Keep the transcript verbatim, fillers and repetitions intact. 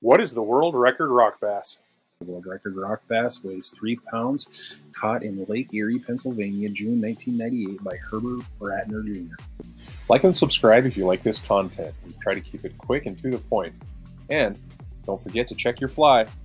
What is the world record rock bass? The world record rock bass weighs three pounds, caught in Lake Erie, Pennsylvania, June nineteen ninety-eight by Herbert Ratner Junior Like and subscribe if you like this content. We try to keep it quick and to the point. And don't forget to check your fly.